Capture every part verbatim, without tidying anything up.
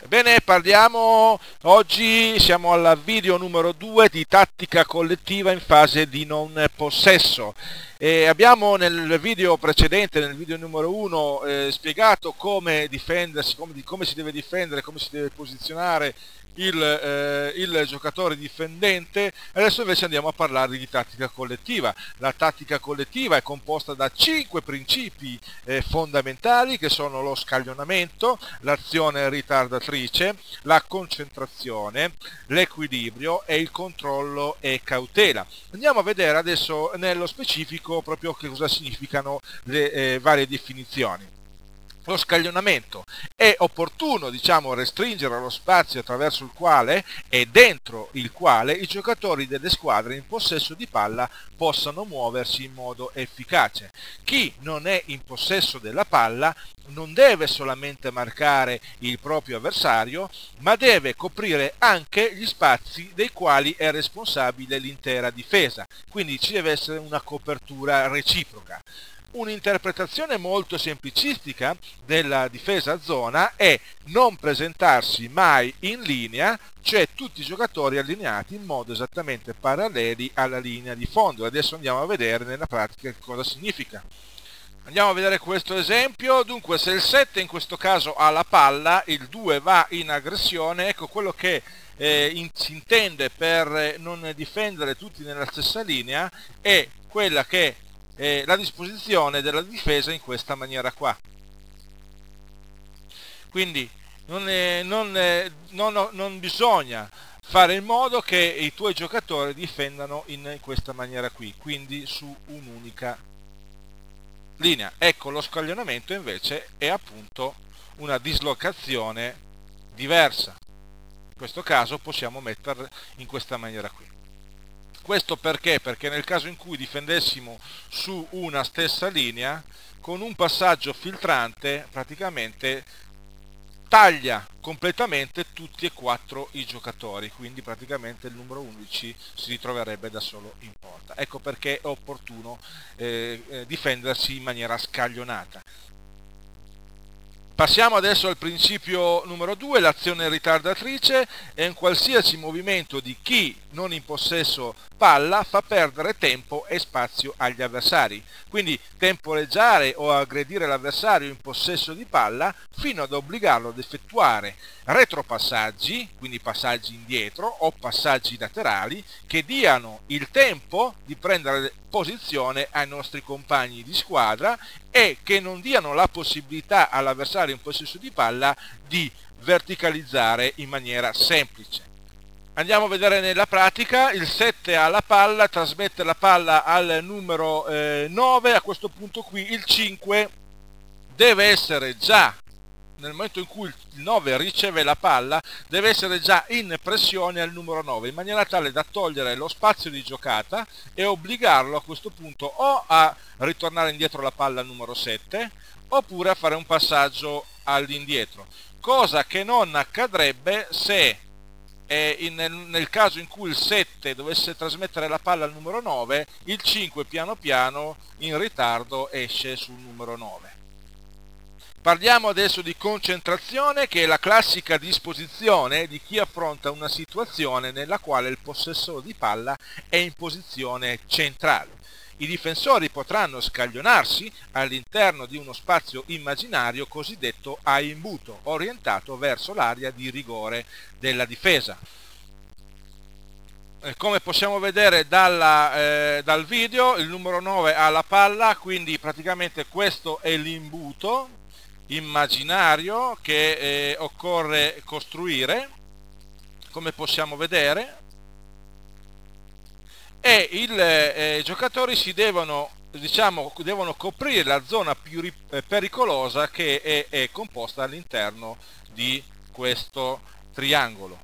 Bene, parliamo oggi, siamo al video numero due di tattica collettiva in fase di non possesso. E abbiamo nel video precedente, nel video numero uno, eh, spiegato come difendersi, come, come si deve difendere, come si deve posizionare il, eh, il giocatore difendente. Adesso invece andiamo a parlare di tattica collettiva. La tattica collettiva è composta da cinque principi eh, fondamentali, che sono lo scaglionamento, l'azione ritardatrice, la concentrazione, l'equilibrio e il controllo e cautela. Andiamo a vedere adesso nello specifico proprio che cosa significano le eh, varie definizioni. Lo scaglionamento: è opportuno, diciamo, restringere lo spazio attraverso il quale e dentro il quale i giocatori delle squadre in possesso di palla possano muoversi in modo efficace. Chi non è in possesso della palla non deve solamente marcare il proprio avversario, ma deve coprire anche gli spazi dei quali è responsabile l'intera difesa. Quindi ci deve essere una copertura reciproca. Un'interpretazione molto semplicistica della difesa a zona è non presentarsi mai in linea, cioè tutti i giocatori allineati in modo esattamente paralleli alla linea di fondo. Adesso andiamo a vedere nella pratica cosa significa. Andiamo a vedere questo esempio. Dunque, se il sette in questo caso ha la palla, il due va in aggressione. Ecco quello che eh, in, si intende per non difendere tutti nella stessa linea è quella che Eh, la disposizione della difesa in questa maniera qua. Quindi non, è, non, è, non, non bisogna fare in modo che i tuoi giocatori difendano in questa maniera qui, quindi su un'unica linea. Ecco, lo scaglionamento invece è appunto una dislocazione diversa. In questo caso possiamo metterla in questa maniera qui. Questo perché? Perché nel caso in cui difendessimo su una stessa linea, con un passaggio filtrante praticamente taglia completamente tutti e quattro i giocatori, quindi praticamente il numero undici si ritroverebbe da solo in porta. Ecco perché è opportuno eh, eh, difendersi in maniera scaglionata. Passiamo adesso al principio numero due, l'azione ritardatrice. È un qualsiasi movimento di chi non in possesso palla fa perdere tempo e spazio agli avversari. Quindi temporeggiare o aggredire l'avversario in possesso di palla fino ad obbligarlo ad effettuare retropassaggi, quindi passaggi indietro o passaggi laterali, che diano il tempo di prendere posizione ai nostri compagni di squadra e che non diano la possibilità all'avversario in possesso di palla di verticalizzare in maniera semplice. Andiamo a vedere nella pratica. Il sette ha la palla, trasmette la palla al numero eh, nove. A questo punto qui il cinque deve essere già, nel momento in cui il nove riceve la palla, deve essere già in pressione al numero nove, in maniera tale da togliere lo spazio di giocata e obbligarlo a questo punto o a ritornare indietro la palla al numero sette oppure a fare un passaggio all'indietro, cosa che non accadrebbe se eh, in, nel, nel caso in cui il sette dovesse trasmettere la palla al numero nove, il cinque piano piano in ritardo esce sul numero nove. Parliamo adesso di concentrazione, che è la classica disposizione di chi affronta una situazione nella quale il possessore di palla è in posizione centrale. I difensori potranno scaglionarsi all'interno di uno spazio immaginario cosiddetto a imbuto, orientato verso l'area di rigore della difesa. Come possiamo vedere dalla, eh, dal video, il numero nove ha la palla, quindi praticamente questo è l'imbuto immaginario che eh, occorre costruire, come possiamo vedere, e i eh, giocatori si devono, diciamo, devono coprire la zona più eh, pericolosa che è, è composta all'interno di questo triangolo.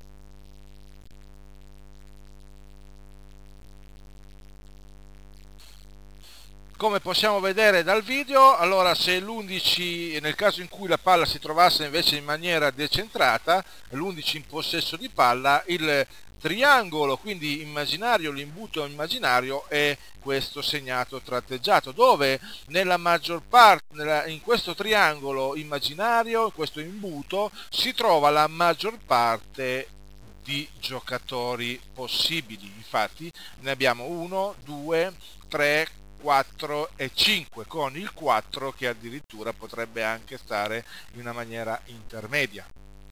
come possiamo vedere dal video, allora se l'undici, nel caso in cui la palla si trovasse invece in maniera decentrata, l'undici in possesso di palla, il triangolo quindi immaginario, l'imbuto immaginario è questo segnato tratteggiato, dove nella maggior parte, nella, in questo triangolo immaginario, in questo imbuto, si trova la maggior parte di giocatori possibili. Infatti ne abbiamo uno, due, tre, quattro e cinque, con il quattro che addirittura potrebbe anche stare in una maniera intermedia.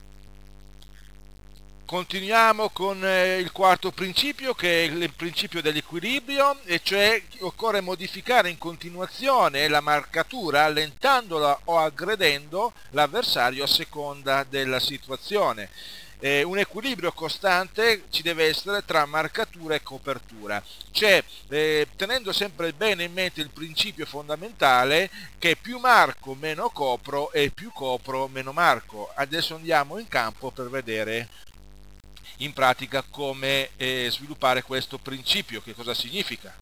Continuiamo con il quarto principio, che è il principio dell'equilibrio, e cioè occorre modificare in continuazione la marcatura allentandola o aggredendo l'avversario a seconda della situazione. Eh, un equilibrio costante ci deve essere tra marcatura e copertura, cioè eh, tenendo sempre bene in mente il principio fondamentale che più marco meno copro e più copro meno marco. Adesso andiamo in campo per vedere in pratica come eh, sviluppare questo principio, che cosa significa.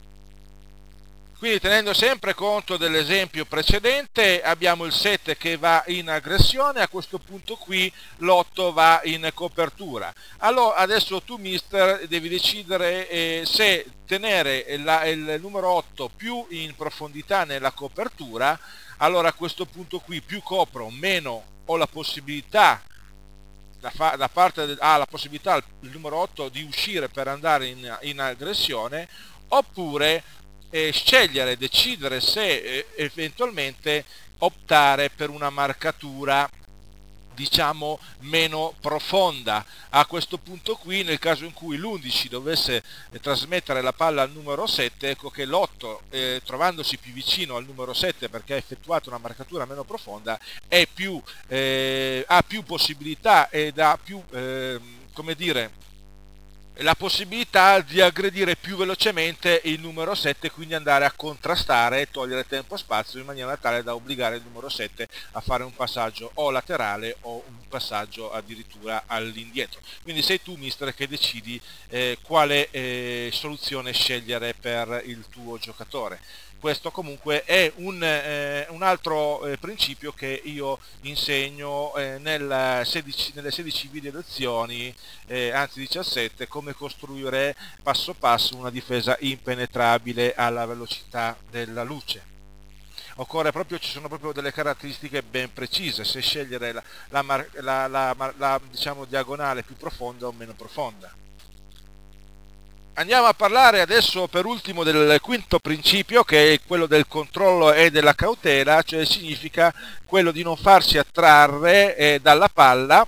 Quindi, tenendo sempre conto dell'esempio precedente, abbiamo il sette che va in aggressione, a questo punto qui l'otto va in copertura. Allora adesso tu mister devi decidere eh, se tenere la, il numero otto più in profondità nella copertura. Allora a questo punto qui più copro, meno ho la possibilità da, fa, da parte del, ha la possibilità il numero otto di uscire per andare in, in aggressione, oppure eh, scegliere, decidere se eh, eventualmente optare per una marcatura diciamo meno profonda. A questo punto qui, nel caso in cui l'undici dovesse eh, trasmettere la palla al numero sette, ecco che l'otto eh, trovandosi più vicino al numero sette perché ha effettuato una marcatura meno profonda è più, eh, ha più possibilità ed ha più eh, come dire la possibilità di aggredire più velocemente il numero sette, quindi andare a contrastare e togliere tempo e spazio in maniera tale da obbligare il numero sette a fare un passaggio o laterale o un passaggio addirittura all'indietro. Quindi sei tu mister che decidi eh, quale eh, soluzione scegliere per il tuo giocatore. Questo comunque è un, eh, un altro eh, principio che io insegno eh, nel sedici, nelle sedici video lezioni, eh, anzi diciassette, come costruire passo passo una difesa impenetrabile alla velocità della luce. Occorre proprio, ci sono proprio delle caratteristiche ben precise, se scegliere la, la, la, la, la diciamo, diagonale più profonda o meno profonda. Andiamo a parlare adesso per ultimo del quinto principio, che è quello del controllo e della cautela, cioè significa quello di non farsi attrarre eh, dalla palla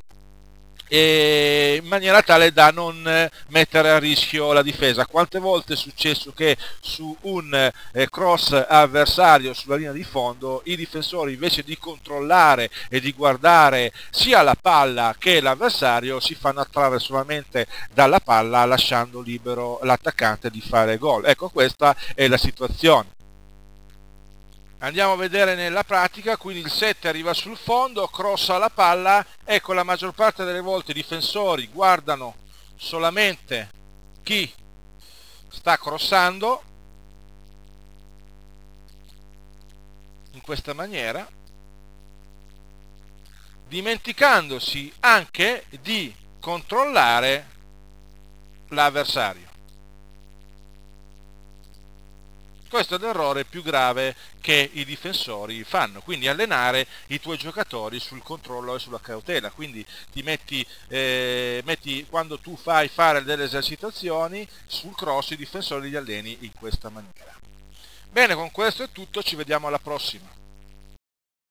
e in maniera tale da non mettere a rischio la difesa. Quante volte è successo che su un eh, cross avversario sulla linea di fondo i difensori, invece di controllare e di guardare sia la palla che l'avversario, si fanno attrarre solamente dalla palla, lasciando libero l'attaccante di fare gol. Ecco, questa è la situazione. Andiamo a vedere nella pratica. Quindi il sette arriva sul fondo, crossa la palla, ecco la maggior parte delle volte i difensori guardano solamente chi sta crossando in questa maniera, dimenticandosi anche di controllare l'avversario. Questo è l'errore più grave che i difensori fanno, quindi allenare i tuoi giocatori sul controllo e sulla cautela. Quindi ti metti, eh, metti quando tu fai fare delle esercitazioni sul cross, i difensori li alleni in questa maniera. Bene, con questo è tutto, ci vediamo alla prossima.